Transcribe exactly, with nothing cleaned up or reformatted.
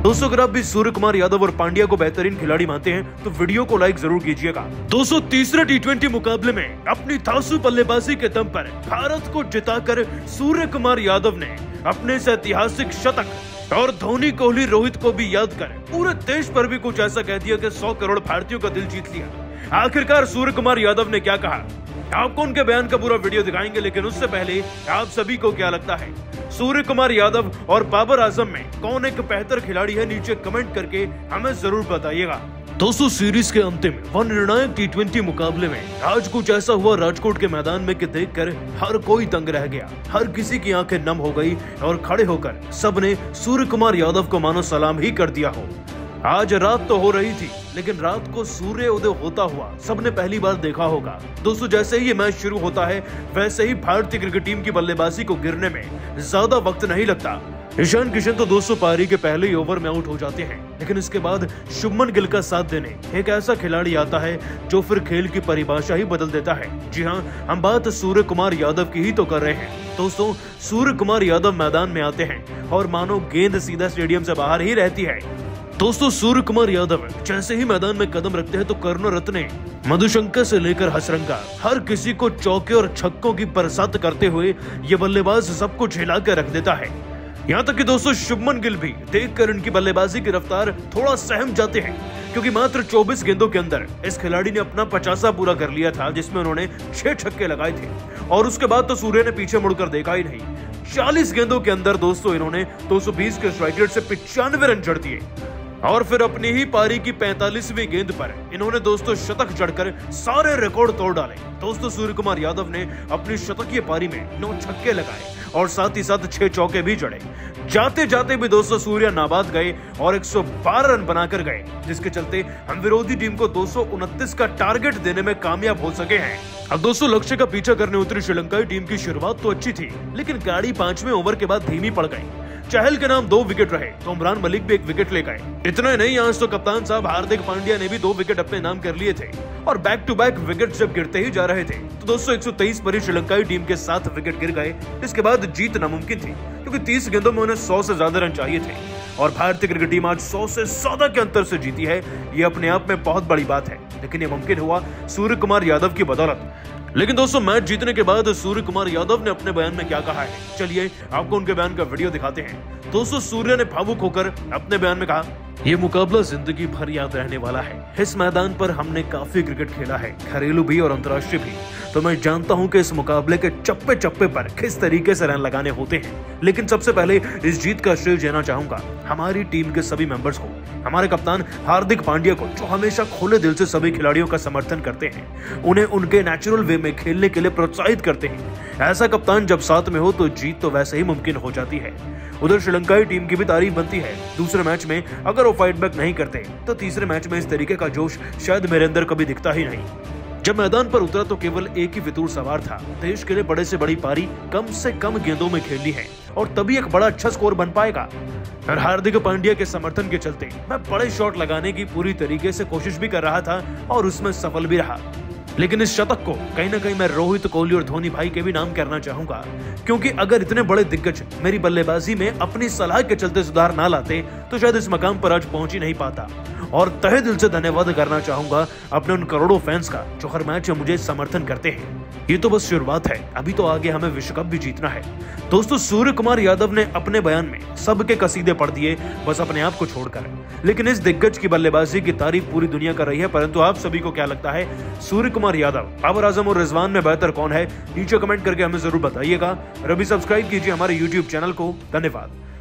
दोस्तों अगर आप भी सूर्य कुमार यादव और पांड्या को बेहतरीन खिलाड़ी मानते हैं तो वीडियो को लाइक जरूर कीजिएगा। दोस्तों तीसरे टी ट्वेंटी मुकाबले में अपनी धांसू बल्लेबाजी के दम पर भारत को जिताकर सूर्य कुमार यादव ने अपने इस ऐतिहासिक शतक और धोनी, कोहली, रोहित को भी याद कर पूरे देश पर भी कुछ ऐसा कह दिया कि सौ करोड़ भारतीयों का दिल जीत लिया। आखिरकार सूर्य कुमार यादव ने क्या कहा, आपको उनके बयान का पूरा वीडियो दिखाएंगे, लेकिन उससे पहले आप सभी को क्या लगता है सूर्य कुमार यादव और बाबर आजम में कौन एक बेहतर खिलाड़ी है? नीचे कमेंट करके हमें जरूर बताइएगा। दोस्तों सीरीज के अंतिम व निर्णायक टी ट्वेंटी मुकाबले में आज कुछ ऐसा हुआ राजकोट के मैदान में कि देखकर हर कोई दंग रह गया। हर किसी की आंखें नम हो गई और खड़े होकर सबने सूर्य कुमार यादव को मानो सलाम ही कर दिया हो। आज रात तो हो रही थी, लेकिन रात को सूर्य उदय होता हुआ सबने पहली बार देखा होगा। दोस्तों जैसे ही ये मैच शुरू होता है वैसे ही भारतीय क्रिकेट टीम की बल्लेबाजी को गिरने में ज्यादा वक्त नहीं लगता। ईशान किशन तो दोस्तों पारी के पहले ही ओवर में आउट हो जाते हैं, लेकिन इसके बाद शुभमन गिल का साथ देने एक ऐसा खिलाड़ी आता है जो फिर खेल की परिभाषा ही बदल देता है। जी हाँ, हम बात सूर्य कुमार यादव की ही तो कर रहे हैं। दोस्तों सूर्य कुमार यादव मैदान में आते हैं और मानो गेंद सीधा स्टेडियम से बाहर ही रहती है। दोस्तों सूर्य कुमार यादव जैसे ही मैदान में कदम रखते हैं तो करुण रत्ने, मधुशंकर से लेकर हसरंगा हर किसी को चौके और छक्कों की बरसात करते हुए ये बल्लेबाज सब कुछ हिला कर रख देता है। यहाँ तक कि दोस्तों शुभमन गिल भी देखकर इनकी बल्लेबाजी की रफ्तार थोड़ा सहम जाते हैं, क्योंकि मात्र चौबीस गेंदों के अंदर इस खिलाड़ी ने अपना पचासा पूरा कर लिया था, जिसमें उन्होंने छह छक्के लगाए थे। और उसके बाद तो सूर्य ने पीछे मुड़कर देखा ही नहीं। चालीस गेंदों के अंदर दोस्तों इन्होंने दो सौ बीस के स्ट्राइक रेट से पिचानवे रन जड़ दिए और फिर अपनी ही पारी की पैंतालीसवीं गेंद पर इन्होंने दोस्तों शतक जड़कर सारे रिकॉर्ड तोड़ डाले। दोस्तों सूर्य कुमार यादव ने अपनी शतकीय पारी में नौ छक्के लगाए और साथ ही साथ छह चौके भी जड़े। जाते जाते भी दोस्तों सूर्य नाबाद गए और एक सौ बारह रन बनाकर गए, जिसके चलते हम विरोधी टीम को दो सौ उनतीस का टारगेट देने में कामयाब हो सके हैं। अब दोस्तों लक्ष्य का पीछा करने उतरी श्रीलंकाई टीम की शुरुआत तो अच्छी थी, लेकिन गाड़ी पांचवें ओवर के बाद धीमी पड़ गई। चहल के नाम दो विकेट रहे तो उमरान मलिक भी एक विकेट ले गए। इतना ही नहीं, आज तो कप्तान साहब हार्दिक पांड्या ने भी दो विकेट अपने नाम कर लिए थे और बैक टू बैक विकेट जब गिरते ही जा रहे थे तो दोस्तों एक सौ तेईस पर ही श्रीलंकाई टीम के सात विकेट गिर गए। इसके बाद जीत नामुमकिन थी, क्योंकि तीस गेंदों में उन्हें सौ से ज्यादा रन चाहिए थे और भारतीय क्रिकेट टीम आज सौ से ज्यादा के अंतर से जीती है। ये अपने आप में बहुत बड़ी बात है, लेकिन ये मुमकिन हुआ सूर्य कुमार यादव की बदौलत। लेकिन दोस्तों मैच जीतने के बाद सूर्य कुमार यादव ने अपने बयान में क्या कहा है, चलिए आपको उनके बयान का वीडियो दिखाते हैं। दोस्तों सूर्य ने भावुक होकर अपने बयान में कहा, ये मुकाबला जिंदगी भर याद रहने वाला है। इस मैदान पर हमने काफी क्रिकेट खेला है, घरेलू भी और अंतर्राष्ट्रीय भी, तो मैं जानता हूं कि इस मुकाबले के चप्पे चप्पे पर किस तरीके से रन लगाने होते हैं। लेकिन सबसे पहले इस जीत का श्रेय देना चाहूंगा हमारी टीम के सभी मेंबर्स को, हमारे कप्तान हार्दिक पांड्या को, जो हमेशा खुले दिल से सभी खिलाड़ियों का समर्थन करते हैं, उन्हें उनके नेचुरल वे में खेलने के लिए प्रोत्साहित करते हैं। ऐसा कप्तान जब साथ में हो तो जीत तो वैसे ही मुमकिन हो जाती है। उधर श्रीलंकाई टीम की भी तारीफ बनती है। दूसरे मैच में अगर वो फाइट बैक नहीं करते तो तीसरे मैच में इस तरीके का जोश शायद मेरे अंदर कभी दिखता ही नहीं। जब मैदान पर उतरा तो केवल एक ही फितूर सवार था, देश के लिए बड़े से बड़ी पारी कम से कम गेंदों में खेलनी है और तभी एक बड़ा अच्छा स्कोर बन पाएगा। और हार्दिक पांड्या के समर्थन के चलते मैं बड़े शॉट लगाने की पूरी तरीके से कोशिश भी कर रहा था और उसमें सफल भी रहा। लेकिन इस शतक को कहीं ना कहीं मैं रोहित, कोहली और धोनी भाई के भी नाम करना चाहूंगा, क्योंकि अगर इतने बड़े दिग्गज मेरी बल्लेबाजी में अपनी सलाह के चलते सुधार ना लाते तो शायद इस मकाम पर आज पहुंच ही नहीं पाता। और तहे दिल से धन्यवाद करना चाहूंगा अपने उन करोड़ों फैंस का जो हर मैच में मुझे समर्थन करते हैं। ये तो बस शुरुआत है, अभी तो आगे हमें विश्व कप भी जीतना है। दोस्तों सूर्य कुमार यादव ने अपने बयान में सबके कसीदे पढ़ दिए, बस अपने आप को छोड़कर। लेकिन इस दिग्गज की बल्लेबाजी की तारीफ पूरी दुनिया कर रही है, परंतु आप सभी को क्या लगता है सूर्य कुमार यादव, बाबर आजम और रिजवान में बेहतर कौन है? नीचे कमेंट करके हमें जरूर बताइएगा और अभी सब्सक्राइब कीजिए हमारे यूट्यूब चैनल को। धन्यवाद।